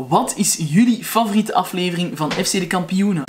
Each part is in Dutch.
Wat is jullie favoriete aflevering van FC de Kampioenen?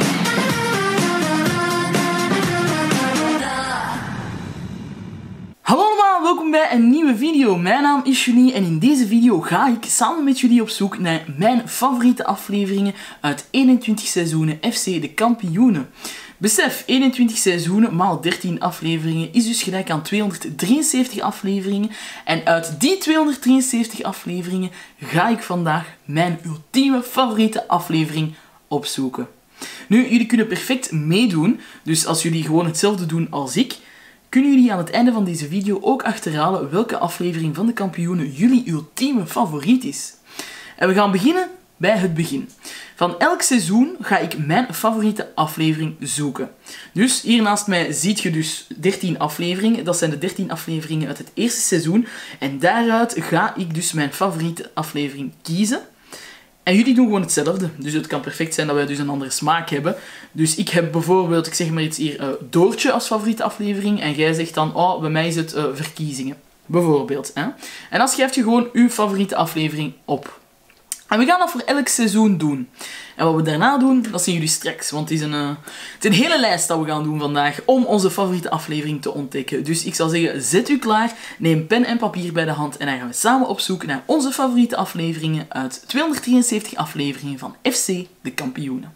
Hallo allemaal, welkom bij een nieuwe video. Mijn naam is Julie en in deze video ga ik samen met jullie op zoek naar mijn favoriete afleveringen uit 21 seizoenen FC de Kampioenen. Besef, 21 seizoenen maal 13 afleveringen is dus gelijk aan 273 afleveringen. En uit die 273 afleveringen ga ik vandaag mijn ultieme favoriete aflevering opzoeken. Nu, jullie kunnen perfect meedoen, dus als jullie gewoon hetzelfde doen als ik, kunnen jullie aan het einde van deze video ook achterhalen welke aflevering van de Kampioenen jullie ultieme favoriet is. En we gaan beginnen bij het begin. Van elk seizoen ga ik mijn favoriete aflevering zoeken. Dus hier naast mij ziet je dus 13 afleveringen. Dat zijn de 13 afleveringen uit het eerste seizoen. En daaruit ga ik dus mijn favoriete aflevering kiezen. En jullie doen gewoon hetzelfde. Dus het kan perfect zijn dat wij dus een andere smaak hebben. Dus ik heb bijvoorbeeld, ik zeg maar iets hier, Doortje als favoriete aflevering. En jij zegt dan, oh, bij mij is het Verkiezingen. Bijvoorbeeld. Hè? En dan schrijf je gewoon uw favoriete aflevering op. En we gaan dat voor elk seizoen doen. En wat we daarna doen, dat zien jullie straks. Want het is een hele lijst dat we gaan doen vandaag om onze favoriete aflevering te ontdekken. Dus ik zou zeggen, zet u klaar, neem pen en papier bij de hand en dan gaan we samen op zoek naar onze favoriete afleveringen uit 273 afleveringen van FC de Kampioenen.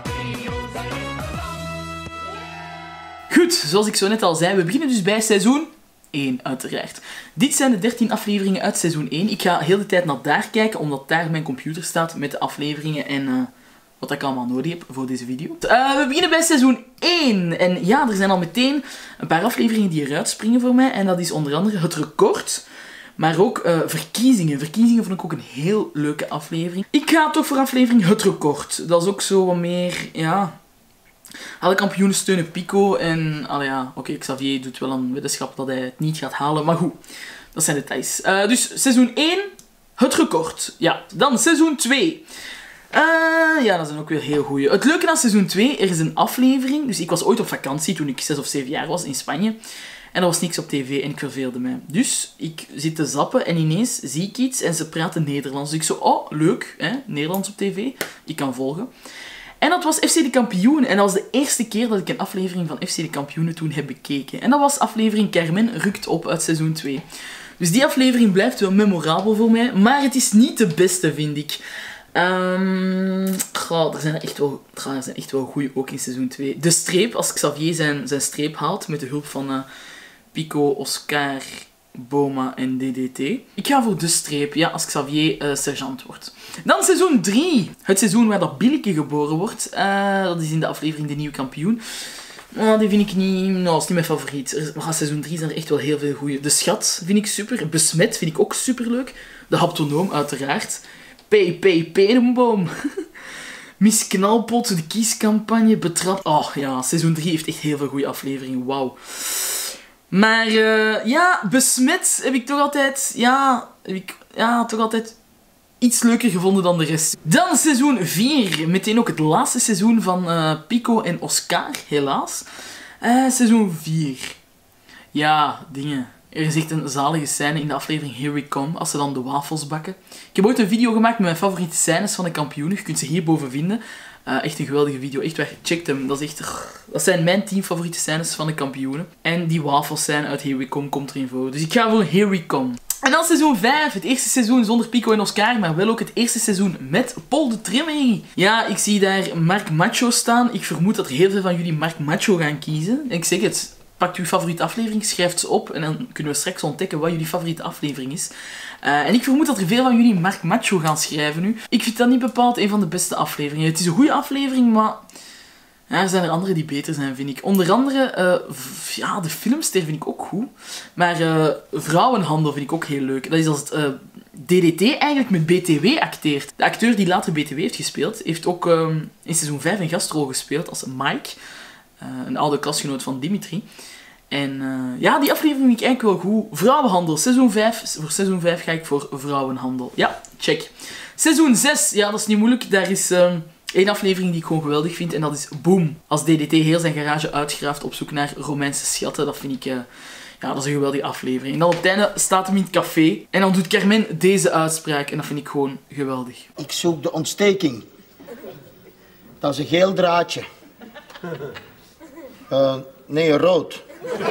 Goed, zoals ik zo net al zei, we beginnen dus bij seizoen 1, uiteraard. Dit zijn de 13 afleveringen uit seizoen 1. Ik ga heel de tijd naar daar kijken, omdat daar mijn computer staat met de afleveringen en wat ik allemaal nodig heb voor deze video. We beginnen bij seizoen 1. En ja, er zijn al meteen een paar afleveringen die eruit springen voor mij. En dat is onder andere Het Record, maar ook Verkiezingen. Verkiezingen vond ik ook een heel leuke aflevering. Ik ga toch voor aflevering Het Record. Dat is ook zo wat meer, ja... Alle kampioenen steunen Pico en, ja, oké, Xavier doet wel een weddenschap dat hij het niet gaat halen, maar goed, dat zijn details. Dus seizoen 1, Het Record. Ja, dan seizoen 2. Ja, dat zijn ook weer heel goeie. Het leuke aan seizoen 2, er is een aflevering, dus ik was ooit op vakantie toen ik 6 of 7 jaar was in Spanje. En er was niks op tv en ik verveelde mij. Dus ik zit te zappen en ineens zie ik iets en ze praten Nederlands. Dus ik zo, oh, leuk, hè, Nederlands op tv, ik kan volgen. En dat was FC de Kampioenen. En dat was de eerste keer dat ik een aflevering van FC de Kampioenen toen heb bekeken. En dat was aflevering Carmen rukt op uit seizoen 2. Dus die aflevering blijft wel memorabel voor mij. Maar het is niet de beste, vind ik. Er zijn echt wel goeie ook in seizoen 2. De streep, als Xavier zijn streep haalt met de hulp van Pico, Oscar, Boma en DDT. Ik ga voor de streep, ja, als Xavier sergeant wordt. Dan seizoen 3. Het seizoen waar dat Billeke geboren wordt. Dat is in de aflevering De Nieuwe Kampioen. Die vind ik niet... Nou, dat is niet mijn favoriet. Maar seizoen 3 zijn er echt wel heel veel goeie. De Schat vind ik super. Besmet vind ik ook super leuk. De Haptonoom, uiteraard. Perenboom. Miss Knalpot, de kiescampagne, betrapt. Oh ja, seizoen 3 heeft echt heel veel goede afleveringen. Wauw. Maar ja, Besmet heb ik toch altijd... toch altijd iets leuker gevonden dan de rest. Dan seizoen 4. Meteen ook het laatste seizoen van Pico en Oscar, helaas. Seizoen 4. Ja, dingen. Er is echt een zalige scène in de aflevering Here We Come, als ze dan de wafels bakken. Ik heb ooit een video gemaakt met mijn favoriete scènes van de kampioenen. Je kunt ze hierboven vinden. Echt een geweldige video. Echt waar, check hem. Dat zijn mijn 10 favoriete scènes van de kampioenen. En die wafelscène uit Here We Come komt erin voor. Dus ik ga voor Here We Come. En dan seizoen 5. Het eerste seizoen zonder Pico en Oscar, maar wel ook het eerste seizoen met Paul de Trimming. Ja, ik zie daar Mark Macho staan. Ik vermoed dat er heel veel van jullie Mark Macho gaan kiezen. En ik zeg het, pakt uw favoriete aflevering, schrijft ze op en dan kunnen we straks ontdekken wat jullie favoriete aflevering is. En ik vermoed dat er veel van jullie Mark Macho gaan schrijven nu. Ik vind dat niet bepaald een van de beste afleveringen. Het is een goede aflevering, maar... Ja, er zijn er andere die beter zijn, vind ik. Onder andere, ja, de Filmster vind ik ook goed. Maar Vrouwenhandel vind ik ook heel leuk. Dat is als het DDT eigenlijk met BTW acteert. De acteur die later BTW heeft gespeeld, heeft ook in seizoen 5 een gastrol gespeeld als Mike. Een oude klasgenoot van Dimitri. En ja, die aflevering vind ik eigenlijk wel goed. Vrouwenhandel, seizoen 5. Voor seizoen 5 ga ik voor Vrouwenhandel. Ja, check. Seizoen 6, ja, dat is niet moeilijk. Daar is... Eén aflevering die ik gewoon geweldig vind en dat is Boom. Als DDT heel zijn garage uitgraaft op zoek naar Romeinse schatten, dat vind ik Ja, dat is een geweldige aflevering. En dan op het einde staat hem in het café en dan doet Carmen deze uitspraak en dat vind ik gewoon geweldig. Ik zoek de ontsteking. Dat is een geel draadje. Nee, een rood.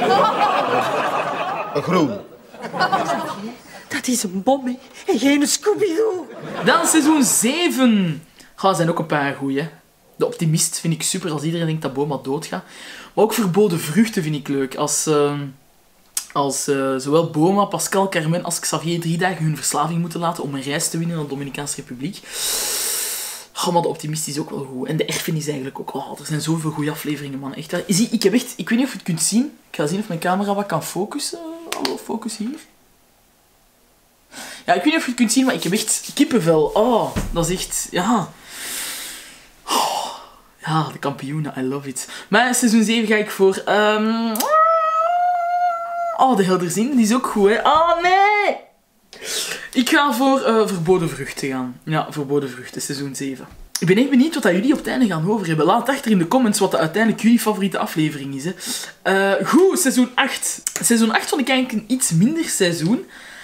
Een groen. Dat is een bom, hè. En geen Scooby-Doo. Dan seizoen 7. Er zijn ook een paar goeie. De Optimist vind ik super als iedereen denkt dat Boma doodgaat. Maar ook Verboden Vruchten vind ik leuk. Als zowel Boma, Pascal, Carmen als Xavier 3 dagen hun verslaving moeten laten om een reis te winnen naar de Dominicaanse Republiek. Oh, maar de Optimist is ook wel goed. En de Erfenis eigenlijk ook. Oh, er zijn zoveel goede afleveringen, man. Echt. Zie, ik weet niet of je het kunt zien. Ik ga zien of mijn camera wat kan focussen. Hallo, focus hier. Ja, ik weet niet of je het kunt zien, maar ik heb echt kippenvel. Oh, dat is echt... Ja... Oh, ja, de kampioenen. I love it. Maar seizoen 7 ga ik voor... Oh, de Helderzin. Die is ook goed, hè. Oh, nee! Ik ga voor Verboden Vruchten gaan. Ja, Verboden Vruchten, seizoen 7. Ik ben echt benieuwd wat jullie op het einde gaan over hebben. Laat achter in de comments wat de uiteindelijk jullie favoriete aflevering is. Hè. Goed, seizoen 8. Seizoen 8 vond ik eigenlijk een iets minder seizoen.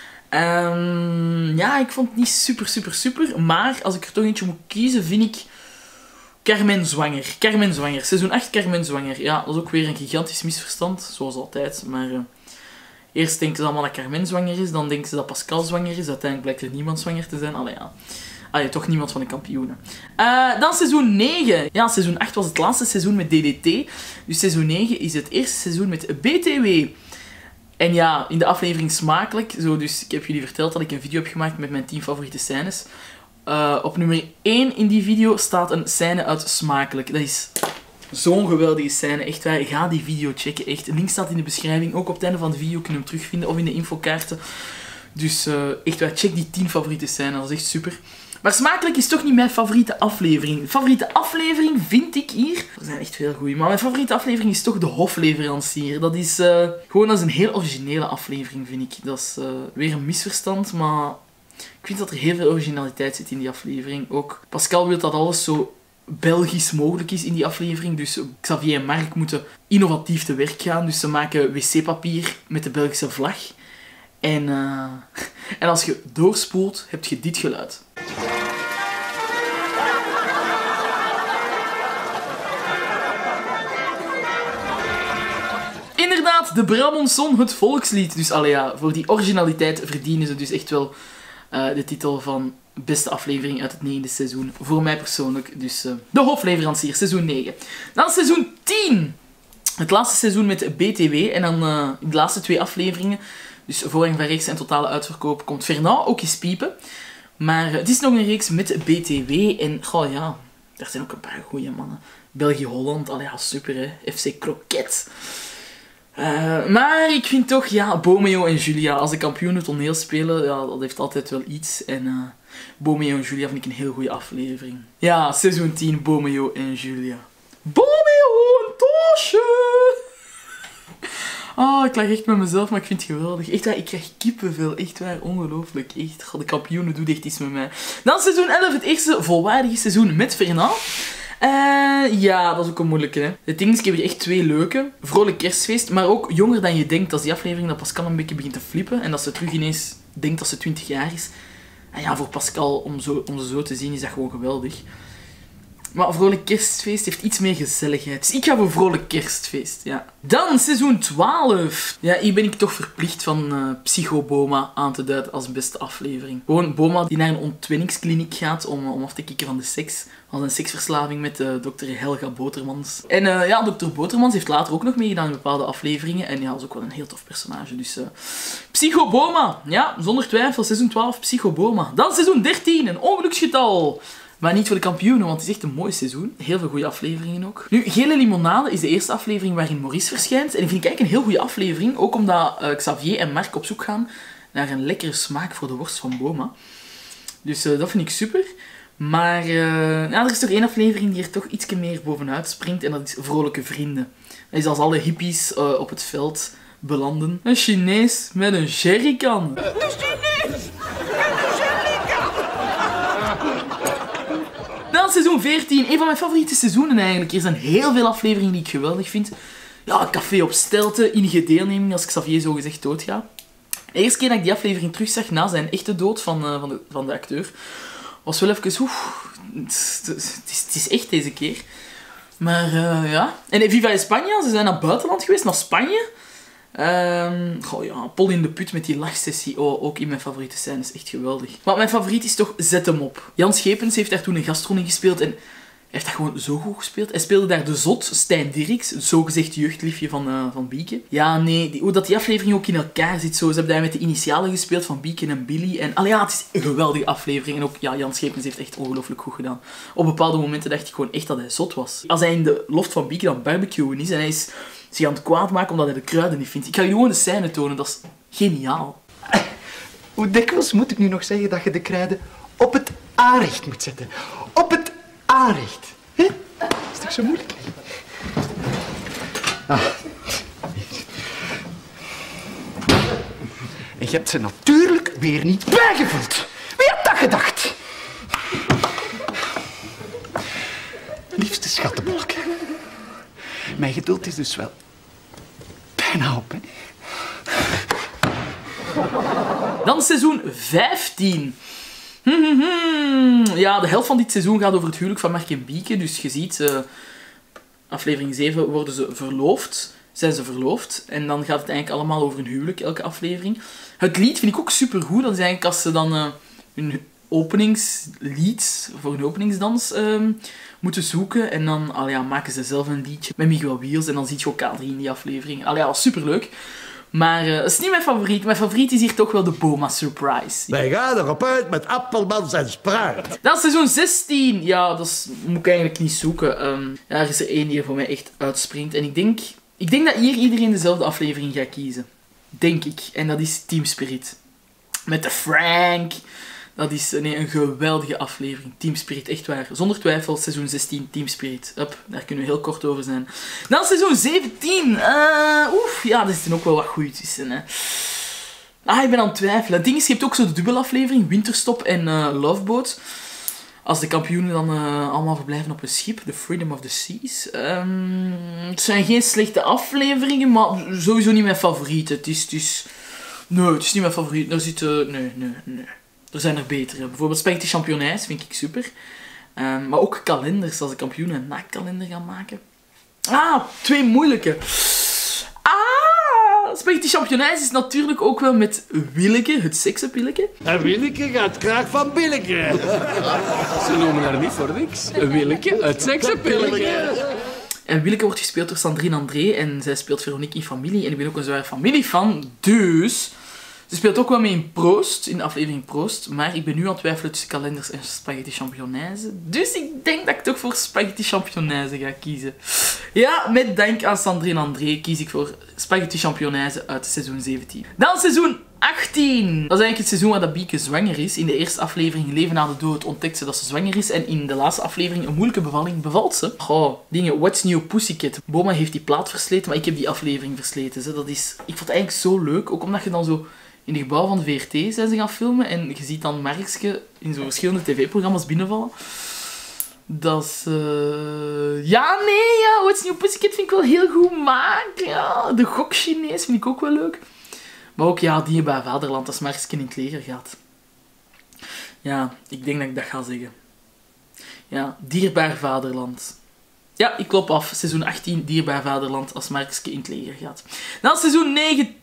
Ja, ik vond het niet super. Maar als ik er toch eentje moet kiezen, vind ik Carmen zwanger. Carmen zwanger. Seizoen 8, Carmen zwanger. Ja, dat is ook weer een gigantisch misverstand. Zoals altijd. Maar eerst denken ze allemaal dat Carmen zwanger is. Dan denken ze dat Pascal zwanger is. Uiteindelijk blijkt er niemand zwanger te zijn. Allee, ja. Allee, toch niemand van de kampioenen. Dan seizoen 9. Ja, seizoen 8 was het laatste seizoen met DDT. Dus seizoen 9 is het eerste seizoen met BTW. En ja, in de aflevering Smakelijk. Dus ik heb jullie verteld dat ik een video heb gemaakt met mijn 10 favoriete scènes. Op nummer 1 in die video staat een scène uit Smakelijk. Dat is zo'n geweldige scène. Echt waar, ga die video checken. Echt. Een link staat in de beschrijving. Ook op het einde van de video kunnen we hem terugvinden. Of in de infokaarten. Dus echt waar, check die 10 favoriete scènes. Dat is echt super. Maar Smakelijk is toch niet mijn favoriete aflevering. De favoriete aflevering vind ik hier... Er zijn echt veel goeie. Maar mijn favoriete aflevering is toch de Hofleverancier. Dat is gewoon dat is een heel originele aflevering, vind ik. Dat is weer een misverstand, maar... Ik vind dat er heel veel originaliteit zit in die aflevering. Ook Pascal wil dat alles zo Belgisch mogelijk is in die aflevering. Dus Xavier en Mark moeten innovatief te werk gaan. Dus ze maken wc-papier met de Belgische vlag. En als je doorspoelt, heb je dit geluid. Inderdaad, de Brabançon, het volkslied. Dus allee, ja, voor die originaliteit verdienen ze dus echt wel de titel van beste aflevering uit het 9e seizoen. Voor mij persoonlijk. Dus de Hofleverancier, seizoen 9. Dan seizoen 10. Het laatste seizoen met BTW. En dan in de laatste 2 afleveringen, dus Voorrang van Rechts en Totale Uitverkoop, komt Fernand ook eens piepen. Maar het is nog een reeks met BTW. En goh ja, er zijn ook een paar goeie mannen. België-Holland, allee ja, super hè. FC Kroket. Maar ik vind toch, ja, Bomeo en Julia, als de kampioenen toneel spelen, ja, dat heeft altijd wel iets. En Bomeo en Julia vind ik een heel goede aflevering. Ja, seizoen 10, Bomeo en Julia. Bomeo, een toosje! Oh, ik lag echt met mezelf, maar ik vind het geweldig. Echt waar, ik krijg kippenvel. Echt waar, ongelooflijk. Echt, God, de kampioenen doen echt iets met mij. Dan seizoen 11, het eerste volwaardige seizoen met Fernand. Ja, dat is ook een moeilijke, hè. Het ding is, ik heb hier echt 2 leuke. Vrolijk kerstfeest, maar ook jonger dan je denkt. Dat is die aflevering dat Pascal een beetje begint te flippen. En dat ze terug ineens denkt dat ze 20 jaar is. En ja, voor Pascal, om ze zo te zien, is dat gewoon geweldig. Maar Vrolijk Kerstfeest heeft iets meer gezelligheid. Dus ik ga voor Vrolijk Kerstfeest, ja. Dan seizoen 12. Ja, hier ben ik toch verplicht van Psycho Boma aan te duiden als beste aflevering. Gewoon Boma die naar een ontwenningskliniek gaat om af te kicken van de seks. Als een seksverslaving met dokter Helga Botermans. En ja, dokter Botermans heeft later ook nog meegedaan in bepaalde afleveringen. En ja, dat is ook wel een heel tof personage. Dus Psycho Boma. Ja, zonder twijfel. Seizoen 12, Psycho Boma. Dan seizoen 13, een ongeluksgetal. Maar niet voor de kampioenen, want het is echt een mooi seizoen. Heel veel goede afleveringen ook. Nu, Gele Limonade is de eerste aflevering waarin Maurice verschijnt. En die vind ik eigenlijk een heel goede aflevering. Ook omdat Xavier en Mark op zoek gaan naar een lekkere smaak voor de worst van Boma. Dus dat vind ik super. Maar ja, er is toch 1 aflevering die er toch iets meer bovenuit springt. En dat is Vrolijke Vrienden. Dat is als alle hippies op het veld belanden. Een Chinees met een jerrycan. Een Chinees! Dan seizoen 14, een van mijn favoriete seizoenen eigenlijk. Er zijn heel veel afleveringen die ik geweldig vind. Ja, Café op Stelten, innige deelneming als Xavier zogezegd doodgaat. De eerste keer dat ik die aflevering terugzag na zijn echte dood van de acteur, was wel even... Het is echt deze keer. Maar ja. En Viva España, ze zijn naar het buitenland geweest, naar Spanje. Pol in de put met die lachsessie. Oh, ook in mijn favoriete scène, is echt geweldig. Maar mijn favoriet is toch Zet hem op. Jan Schepens heeft daar toen een gastrol in gespeeld en hij heeft dat gewoon zo goed gespeeld. Hij speelde daar de zot, Stijn Dirks, het zogezegd jeugdliefje van Bieke. Ja, nee, hoe dat die aflevering ook in elkaar zit zo. Ze hebben daar met de initialen gespeeld van Bieke en Billy. En het is een geweldige aflevering. En ook, ja, Jan Schepens heeft echt ongelooflijk goed gedaan. Op bepaalde momenten dacht ik gewoon echt dat hij zot was. Als hij in de loft van Bieke aan het barbecuen is en hij is zich aan het kwaad maken omdat hij de kruiden niet vindt. Ik ga je gewoon de scène tonen, dat is geniaal. Hoe dikwijls moet ik nu nog zeggen dat je de kruiden op het aanrecht moet zetten? Op het aanrecht. Hè? Is toch zo moeilijk? En je hebt ze natuurlijk weer niet bijgevuld. Wie had dat gedacht? Liefste schattenbolk. Mijn geduld is dus wel bijna op, hè? Dan seizoen 15. Ja, de helft van dit seizoen gaat over het huwelijk van Mark en Bieke. Dus je ziet, aflevering 7 worden ze verloofd. Zijn ze verloofd. En dan gaat het eigenlijk allemaal over hun huwelijk, elke aflevering. Het lied vind ik ook supergoed. Dat is eigenlijk als ze dan hun openingslied voor hun openingsdans moeten zoeken. En dan maken ze zelf een liedje met Miguel Wiels. En dan zie je ook K3 in die aflevering. Dat was superleuk. Maar dat is niet mijn favoriet. Mijn favoriet is hier toch wel de Boma Surprise. Wij gaan erop uit met Appelmans en Spruit. Dan seizoen 16. Ja, dat moet ik eigenlijk niet zoeken. Er is er één die er voor mij echt uitspringt. En ik denk dat hier iedereen dezelfde aflevering gaat kiezen. Denk ik. En dat is Team Spirit. Met de Frank. Dat is een geweldige aflevering. Team Spirit, echt waar. Zonder twijfel, seizoen 16, Team Spirit. Daar kunnen we heel kort over zijn. Dan seizoen 17. Ja, er zitten ook wel wat goeie tussen. Hè. Ik ben aan het twijfelen. Het ding is, je hebt ook zo de dubbelaflevering, Winterstop en Loveboat. Als de kampioenen dan allemaal verblijven op een schip, The Freedom of the Seas. Het zijn geen slechte afleveringen, maar sowieso niet mijn favorieten. Nee, het is niet mijn favoriet. Er zitten... Nee. Er zijn er betere. Bijvoorbeeld Spaghetti Championnaise vind ik super. Maar ook kalenders, als de kampioenen een naakkalender gaan maken. 2 moeilijke. Spaghetti Championnaise is natuurlijk ook wel met Willeke, het seksenpilleke. En Willeke gaat graag van Billeke. Ze noemen haar niet voor niks. Willeke, het seksenpilleke. En Willeke wordt gespeeld door Sandrine André en zij speelt Veronique in Familie. En ik ben ook een zware familiefan, dus... Ze speelt ook wel mee in Proost, in de aflevering Proost. Maar ik ben nu aan het twijfelen tussen kalenders en Spaghetti Championnaise. Dus ik denk dat ik toch voor Spaghetti Championnaise ga kiezen. Ja, met dank aan Sandrine André kies ik voor Spaghetti Championnaise uit seizoen 17. Dan seizoen 18. Dat is eigenlijk het seizoen waar dat Bieke zwanger is. In de eerste aflevering, Leven na de dood, ontdekt ze dat ze zwanger is. En in de laatste aflevering, Een moeilijke bevalling, bevalt ze. What's New Pussycat. Boma heeft die plaat versleten, maar ik heb die aflevering versleten. Ik vond het eigenlijk zo leuk, ook omdat je dan zo... In het gebouw van de VRT zijn ze gaan filmen en je ziet dan Markske in zo verschillende tv-programma's binnenvallen. Dat is... What's New Pussycat vind ik wel heel goed maken. Ja, de gok-Chinees vind ik ook wel leuk. Maar ook, Dierbaar Vaderland, als Markske in het leger gaat. Ja, ik denk dat ik dat ga zeggen. Ja, Dierbaar Vaderland. Ja, ik klop af. Seizoen 18, Dierbaar Vaderland, als Markske in het leger gaat. Dan seizoen 19.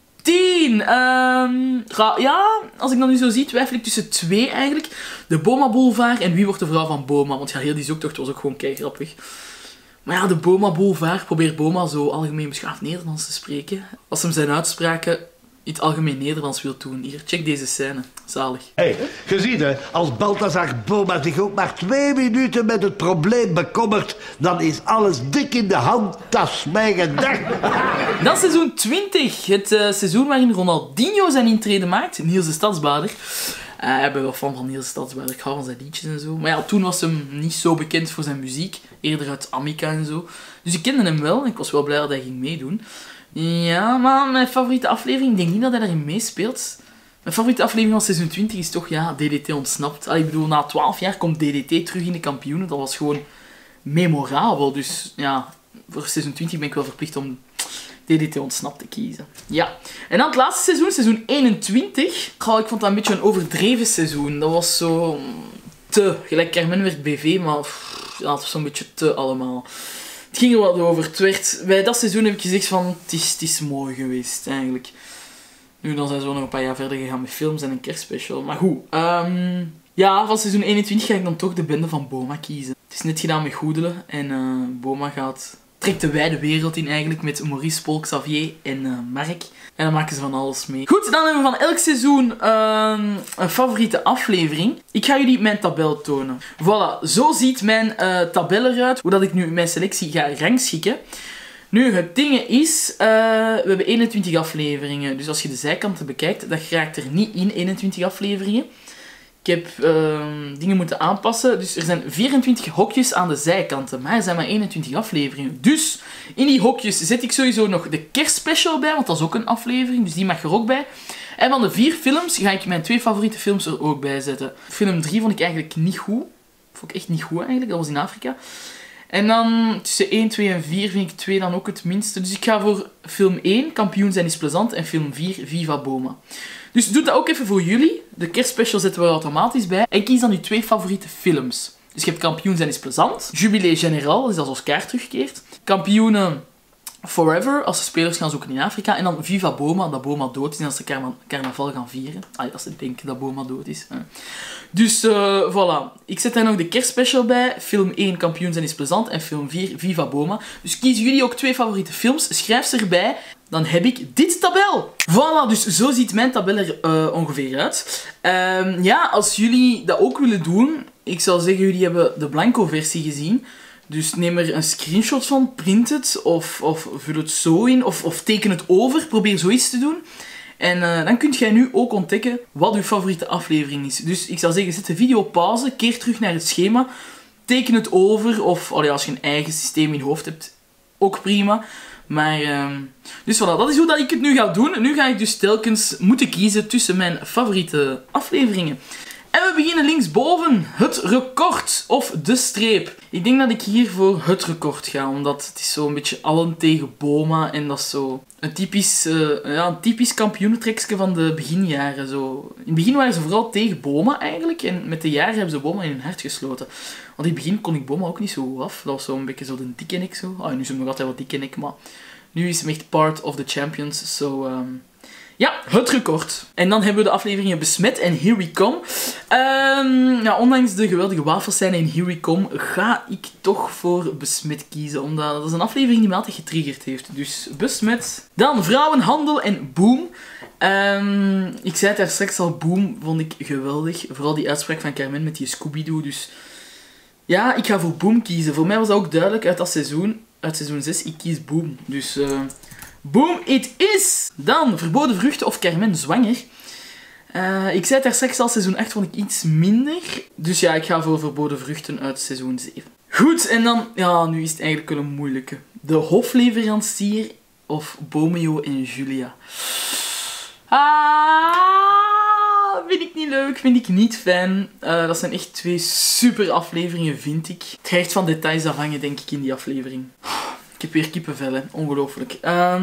Als ik dat nu zo zie, twijfel ik tussen 2 eigenlijk. De Boma Boulevard en Wie wordt de vrouw van Boma? Want heel die zoektocht was ook gewoon keigrappig. Maar ja, de Boma Boulevard probeert Boma zo algemeen beschaafd Nederlands te spreken. Als hem zijn uitspraken in het algemeen Nederlands wil doen. Hier, check deze scène. Zalig. Hé, je ziet hè, als Balthazar Boma zich ook maar 2 minuten met het probleem bekommert, dan is alles dik in de hand, dat is mijn gedacht. Dan seizoen 20. Het seizoen waarin Ronaldinho zijn intrede maakt. Niels de Stadsbader. Ik ben wel fan van Niels de Stadsbader. Ik hou van zijn liedjes en zo. Maar ja, toen was hem niet zo bekend voor zijn muziek. Eerder uit Amica en zo. Dus ik kende hem wel en ik was wel blij dat hij ging meedoen. Ja, maar mijn favoriete aflevering, ik denk niet dat hij daarin meespeelt. Mijn favoriete aflevering van seizoen 20 is toch, DDT ontsnapt. Ik bedoel, na 12 jaar komt DDT terug in de kampioenen. Dat was gewoon memorabel. Dus ja, voor seizoen 20 ben ik wel verplicht om DDT ontsnapt te kiezen. Ja. En dan het laatste seizoen, seizoen 21. Goh, ik vond dat een beetje een overdreven seizoen. Dat was zo te. Gelijk Carmen werd BV, maar ja, het was zo'n beetje te allemaal. Het ging er wat over. Het werd, bij dat seizoen heb ik gezegd van, het is mooi geweest, eigenlijk. Nu, dan zijn ze wel nog een paar jaar verder gegaan met films en een kerstspecial. Maar goed, ja, van seizoen 21 ga ik dan toch de bende van Boma kiezen. Het is net gedaan met Goedelen en Boma trekt de wijde wereld in eigenlijk met Maurice, Paul, Xavier en Mark. En dan maken ze van alles mee. Goed, dan hebben we van elk seizoen een favoriete aflevering. Ik ga jullie mijn tabel tonen. Voilà, zo ziet mijn tabel eruit. Hoe dat ik nu mijn selectie ga rangschikken. Nu, het ding is, we hebben 21 afleveringen. Dus als je de zijkanten bekijkt, dat raakt er niet in 21 afleveringen. Ik heb dingen moeten aanpassen. Dus er zijn 24 hokjes aan de zijkanten. Maar er zijn maar 21 afleveringen. Dus in die hokjes zet ik sowieso nog de kerstspecial bij. Want dat is ook een aflevering. Dus die mag er ook bij. En van de 4 films ga ik mijn 2 favoriete films er ook bij zetten. Film 3 vond ik eigenlijk niet goed. Vond ik echt niet goed eigenlijk. Dat was in Afrika. En dan tussen 1, 2 en 4 vind ik 2 dan ook het minste. Dus ik ga voor film 1, Kampioen zijn is plezant. En film 4, Viva Boma. Dus doe dat ook even voor jullie. De kerstspecial zetten we er automatisch bij. En kies dan uw 2 favoriete films. Dus je hebt Kampioen zijn is plezant. Jubilé Général, dus als Oscar terugkeert. Kampioenen Forever, als ze spelers gaan zoeken in Afrika. En dan Viva Boma, dat Boma dood is en als ze carnaval gaan vieren. Als ze denken dat Boma dood is. Dus voilà. Ik zet daar nog de kerstspecial bij. Film 1, Kampioen zijn is plezant. En film 4, Viva Boma. Dus kiezen jullie ook 2 favoriete films. Schrijf ze erbij. Dan heb ik dit tabel. Voilà, dus zo ziet mijn tabel er ongeveer uit. Ja, als jullie dat ook willen doen, ik zou zeggen, jullie hebben de blanco versie gezien. Dus neem er een screenshot van, print het, of vul het zo in, of teken het over. Probeer zoiets te doen. En dan kunt jij nu ook ontdekken wat uw favoriete aflevering is. Dus ik zou zeggen, zet de video op pauze, keer terug naar het schema, teken het over, of als je een eigen systeem in je hoofd hebt, ook prima. Maar, dus voilà, dat is hoe dat ik het nu ga doen. Nu ga ik dus telkens moeten kiezen tussen mijn favoriete afleveringen. En we beginnen linksboven. Het record of de streep. Ik denk dat ik hier voor het record ga, omdat het is zo'n beetje allen tegen Boma. En dat is zo een typisch kampioenentrekje van de beginjaren. Zo. In het begin waren ze vooral tegen Boma eigenlijk. En met de jaren hebben ze Boma in hun hart gesloten. Want in het begin kon ik Boma ook niet zo goed af. Dat was zo'n beetje zo de dikke nek zo. Nu is hem nog altijd wat dikke nek, maar nu is hem echt part of the champions. So, ja, het record. En dan hebben we de afleveringen Besmet en Here We Come. Ja, ondanks de geweldige wafelscène in Here We Come ga ik toch voor Besmet kiezen. Omdat dat is een aflevering die me altijd getriggerd heeft. Dus Besmet. Dan Vrouwenhandel en Boom. Ik zei het daar straks al, Boom vond ik geweldig. Vooral die uitspraak van Carmen met die Scooby-Doo. Dus ja, ik ga voor Boom kiezen. Voor mij was dat ook duidelijk uit dat seizoen. Uit seizoen 6, ik kies Boom. Dus Boom, it is! Dan, Verboden Vruchten of Carmen zwanger. Ik zei het daar straks al, seizoen 8 vond ik iets minder. Dus ja, ik ga voor Verboden Vruchten uit seizoen 7. Goed, en dan, ja, nu is het eigenlijk wel een moeilijke. De hofleverancier of Bomeo en Julia. Vind ik niet leuk, vind ik niet fijn. Dat zijn echt 2 super afleveringen, vind ik. Het gaat echt van details afhangen, denk ik, in die aflevering. Ik heb weer kippenvel, hè. Ongelooflijk.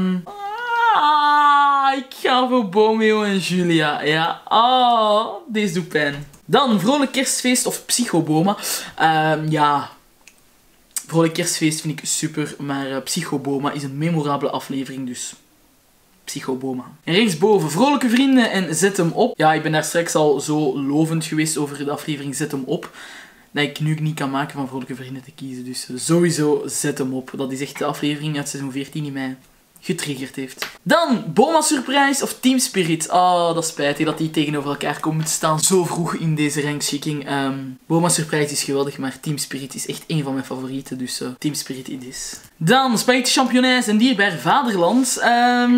Ik ga voor Bomeo en Julia. Ja, deze doet pijn. Dan, Vrolijk Kerstfeest of Psychoboma. Ja, Vrolijk Kerstfeest vind ik super, maar Psychoboma is een memorabele aflevering, dus Psychoboma. En rechtsboven, Vrolijke Vrienden en Zet hem op. Ja, ik ben daar straks al zo lovend geweest over de aflevering Zet hem op, dat ik nu niet kan maken van Vrolijke Vrienden te kiezen. Dus sowieso Zet hem op. Dat is echt de aflevering uit seizoen 14 die mij getriggerd heeft. Dan, Boma Surprise of Team Spirit. Dat is spijtig dat die tegenover elkaar komen te staan zo vroeg in deze rangschikking. Boma Surprise is geweldig, maar Team Spirit is echt een van mijn favorieten. Dus Team Spirit it is. Dan, Spaghetti Championijs en Dierbaar Vaderland. Het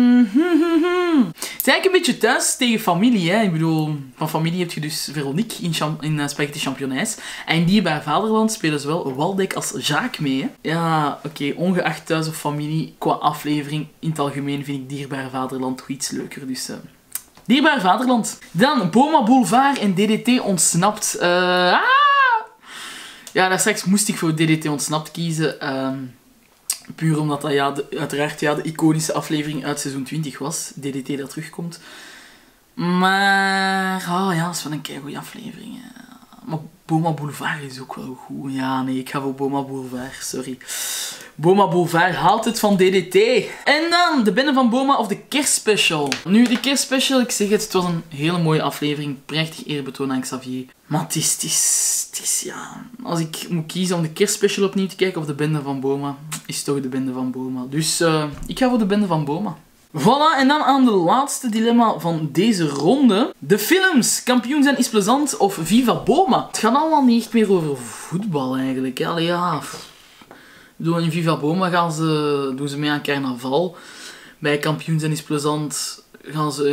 is eigenlijk een beetje thuis tegen familie. Hè. Ik bedoel, van familie heb je dus Veronique in Spaghetti Championijs. En in Dierbaar Vaderland spelen zowel Waldeck als Jacques mee. Hè. Ja, oké, ongeacht thuis of familie, qua aflevering, in het algemeen vind ik Dierbaar Vaderland toch iets leuker. Dus Dierbaar Vaderland. Dan, Boma Boulevard en DDT ontsnapt. Ja, daar straks moest ik voor DDT ontsnapt kiezen. Puur omdat dat ja, uiteraard ja, de iconische aflevering uit seizoen 20 was. DDT dat terugkomt. Maar ja, dat is wel een keigoeie aflevering. Maar Boma Boulevard is ook wel goed. Ja, nee, ik ga voor Boma Boulevard, sorry. Boma Boulevard haalt het van DDT. En dan de Bende van Boma of de kerstspecial. Nu, de kerstspecial, ik zeg het was een hele mooie aflevering. Prachtig eerbetoon aan Xavier. Maar het is ja... Als ik moet kiezen om de kerstspecial opnieuw te kijken of de Bende van Boma, is het toch de Bende van Boma. Dus ik ga voor de Bende van Boma. Voilà, en dan aan de laatste dilemma van deze ronde. De films. Kampioen zijn is plezant of Viva Boma. Het gaat allemaal niet echt meer over voetbal eigenlijk. Allee, ja... In Viva Boma doen ze mee aan carnaval. Bij Kampioen zijn is plezant gaan ze...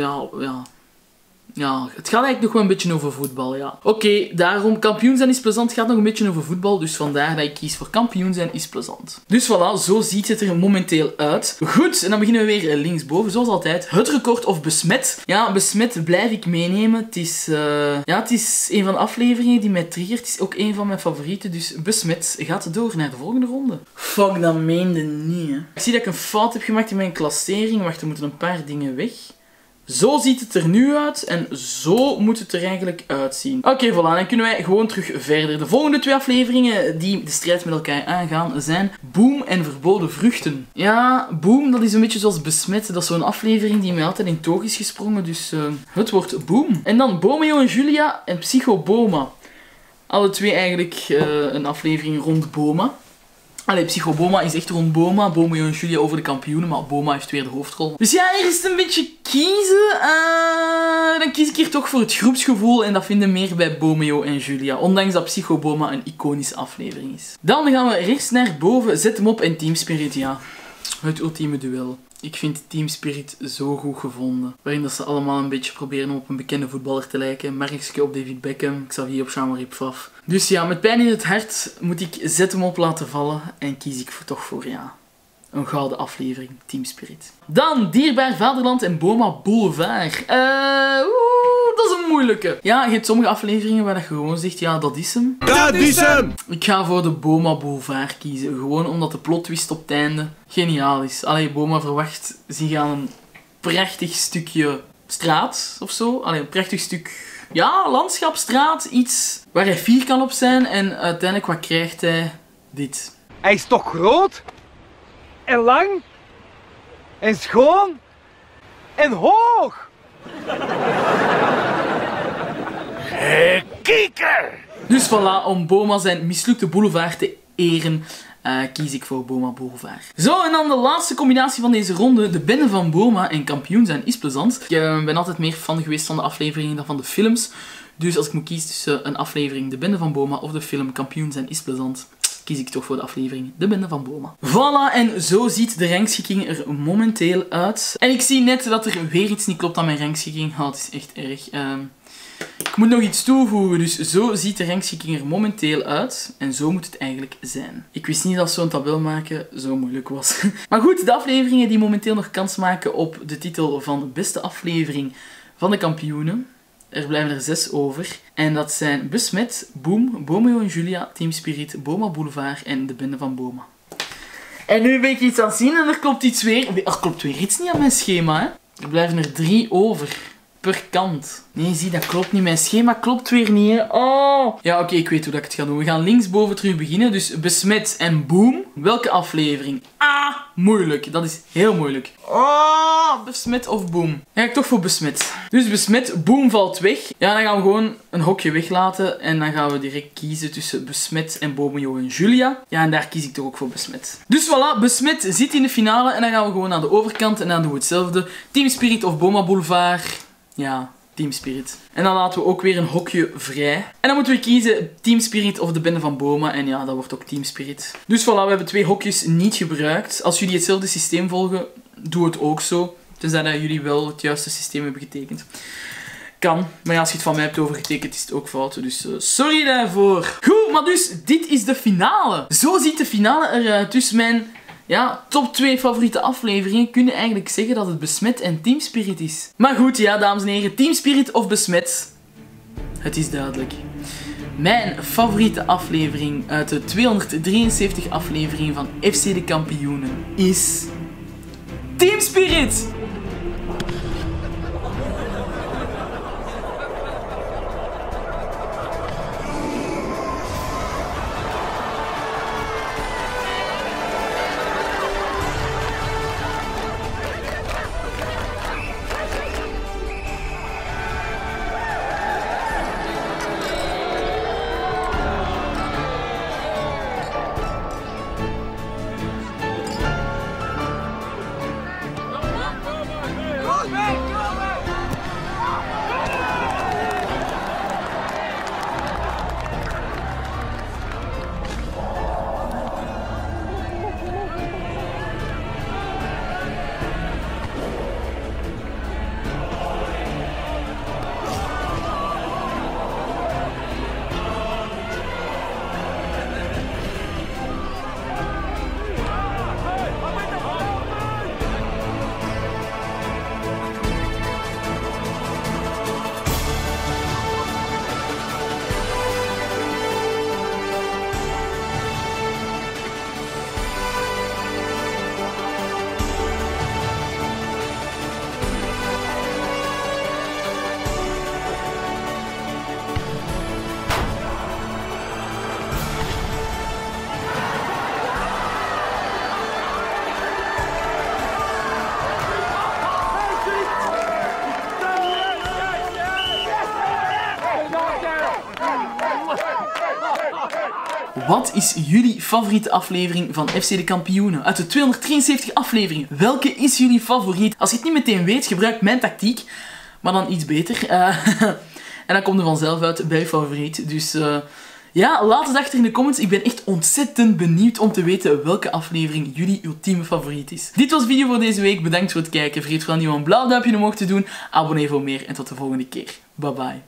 Ja, het gaat eigenlijk nog wel een beetje over voetbal, ja. Oké, daarom, kampioen zijn is plezant gaat nog een beetje over voetbal, dus vandaar dat ik kies voor kampioen zijn is plezant. Dus voilà, zo ziet het er momenteel uit. Goed, en dan beginnen we weer linksboven, zoals altijd. Het record of besmet. Ja, besmet blijf ik meenemen. Het is een van de afleveringen die mij triggert. Het is ook een van mijn favorieten, dus besmet gaat door naar de volgende ronde. Fuck, dat meende niet, hè. Ik zie dat ik een fout heb gemaakt in mijn klassering. Wacht, er moeten een paar dingen weg. Zo ziet het er nu uit en zo moet het er eigenlijk uitzien. Oké, voilà, dan kunnen wij gewoon terug verder. De volgende 2 afleveringen die de strijd met elkaar aangaan zijn Boom en Verboden Vruchten. Ja, Boom, dat is een beetje zoals Besmet. Dat is zo'n aflevering die mij altijd in toog is gesprongen, dus het wordt Boom. En dan Bomeo en Julia en Psycho Boma. Alle 2 eigenlijk een aflevering rond Boma. Allee, Psycho Boma is echt rond Boma. Bomeo en Julia over de kampioenen, maar Boma heeft weer de hoofdrol. Dus ja, hier is het een beetje kiezen. Dan kies ik hier toch voor het groepsgevoel en dat vinden meer bij Bomeo en Julia. Ondanks dat Psycho Boma een iconische aflevering is. Dan gaan we rechts naar boven. Zet hem op en Team Spirit, ja. Het ultieme duel. Ik vind Team Spirit zo goed gevonden. Waarin dat ze allemaal een beetje proberen om op een bekende voetballer te lijken. Markske op David Beckham, Xavier op Jean-Marie Pfaff. Dus ja, met pijn in het hart moet ik Zet hem op laten vallen. En kies ik toch voor, ja, een gouden aflevering. Team Spirit. Dan Dierbaar Vaderland en Boma Boulevard. Dat is een moeilijke. Ja, je hebt sommige afleveringen waar je gewoon zegt, ja, dat is hem. Dat is hem! Ik ga voor de Boma Boulevard kiezen. Gewoon omdat de plot twist op het einde geniaal is. Allee, Boma verwacht zich aan een prachtig stukje straat of zo. Allee, een prachtig stuk, ja, landschap, straat. Iets waar hij fier kan op zijn. En uiteindelijk, wat krijgt hij? Dit. Hij is toch groot? En lang? En schoon? En hoog? Kieker! Dus voilà, om Boma zijn mislukte boulevard te eren, kies ik voor Boma Boulevard. Zo, en dan de laatste combinatie van deze ronde. De Bende van Boma en kampioen zijn is plezant. Ik ben altijd meer fan geweest van de afleveringen dan van de films. Dus als ik moet kiezen tussen een aflevering De Bende van Boma of de film Kampioen zijn is plezant, kies ik toch voor de aflevering De Bende van Boma. Voilà, en zo ziet de rangschikking er momenteel uit. En ik zie net dat er weer iets niet klopt aan mijn rangschikking. Oh, het is echt erg. Ik moet nog iets toevoegen, dus zo ziet de rangschikking er momenteel uit. En zo moet het eigenlijk zijn. Ik wist niet dat zo'n tabel maken zo moeilijk was. Maar goed, de afleveringen die momenteel nog kans maken op de titel van de beste aflevering van de kampioenen. Er blijven er 6 over. En dat zijn Besmet, Boom, Bomeo en Julia, Team Spirit, Boma Boulevard en De Bende van Boma. En nu ben ik iets aan het zien en er klopt iets weer. Er klopt weer iets niet aan mijn schema, hè. Er blijven er 3 over. Per kant. Nee, zie, dat klopt niet. Mijn schema klopt weer niet, hè. Oh. Ja, oké, ik weet hoe dat ik het ga doen. We gaan linksboven terug beginnen. Dus Besmet en Boom. Welke aflevering? Moeilijk. Dat is heel moeilijk. Besmet of Boom? Ja, ik toch voor Besmet. Dus Besmet, Boom valt weg. Ja, dan gaan we gewoon een hokje weglaten. En dan gaan we direct kiezen tussen Besmet en Bomeo en Julia. Ja, en daar kies ik toch ook voor Besmet. Dus voilà, Besmet zit in de finale. En dan gaan we gewoon naar de overkant. En dan doen we hetzelfde. Team Spirit of Boma Boulevard. Ja, Team Spirit. En dan laten we ook weer een hokje vrij. En dan moeten we kiezen Team Spirit of de Bende van Boma. En ja, dat wordt ook Team Spirit. Dus voilà, we hebben 2 hokjes niet gebruikt. Als jullie hetzelfde systeem volgen, doe het ook zo. Tenzij dat jullie wel het juiste systeem hebben getekend. Kan. Maar ja, als je het van mij hebt overgetekend, is het ook fout. Dus sorry daarvoor. Goed, maar dus, dit is de finale. Zo ziet de finale eruit. Dus mijn... ja, top 2 favoriete afleveringen kunnen eigenlijk zeggen dat het Besmet en Team Spirit is. Maar goed, ja, dames en heren, Team Spirit of Besmet? Het is duidelijk. Mijn favoriete aflevering uit de 273 afleveringen van FC de Kampioenen is... Team Spirit! Wat is jullie favoriete aflevering van FC de Kampioenen? Uit de 273 afleveringen, welke is jullie favoriet? Als je het niet meteen weet, gebruik mijn tactiek, maar dan iets beter. En dan komt er vanzelf uit bij je favoriet. Dus ja, laat het achter in de comments. Ik ben echt ontzettend benieuwd om te weten welke aflevering jullie ultieme favoriet is. Dit was de video voor deze week. Bedankt voor het kijken. Vergeet vooral niet om een blauw duimpje omhoog te doen. Abonneer voor meer en tot de volgende keer. Bye bye.